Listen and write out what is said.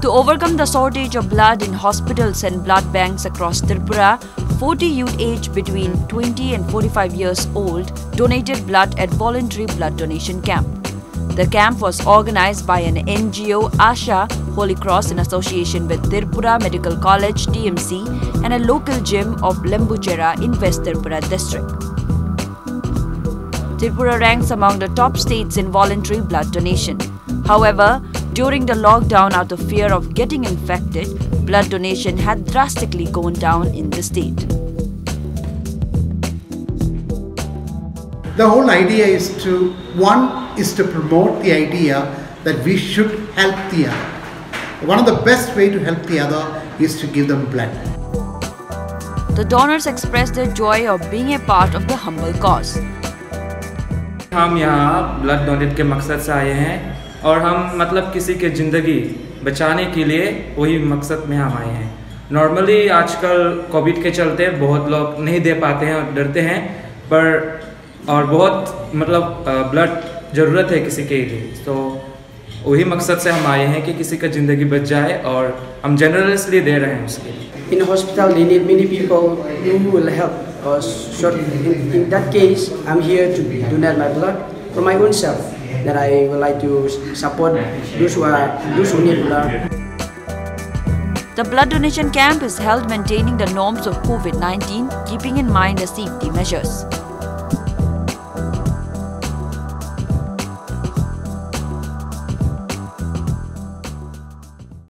To overcome the shortage of blood in hospitals and blood banks across Tripura, 40 youth aged between 20 and 45 years old donated blood at voluntary blood donation camp. The camp was organized by an NGO, Asha Holy Cross, in association with Tripura Medical College (TMC) and a local gym of Lembuchera in West Tripura district. Tripura ranks among the top states in voluntary blood donation. However, during the lockdown, out of fear of getting infected, blood donation had drastically gone down in the state. The whole idea is to promote the idea that we should help the other. One of the best way to help the other is to give them blood. The donors expressed their joy of being a part of the humble cause. हम यहाँ blood donate के मकसद से आए हैं और हम मतलब किसी के ज़िंदगी बचाने के लिए वही मकसद में हम आए हैं। नॉर्मली आजकल कोविड के चलते बहुत लोग नहीं दे पाते हैं और डरते हैं, पर और बहुत मतलब ब्लड ज़रूरत है किसी के लिए, तो वही मकसद से हम आए हैं कि किसी का ज़िंदगी बच जाए और हम जनरसली दे रहे हैं उसके लिए। In a hospital, they need many people who will help. So in that case, I'm here to donate my blood for my own self. That I would like to support those who need blood. The blood donation camp is held maintaining the norms of COVID-19, keeping in mind the safety measures.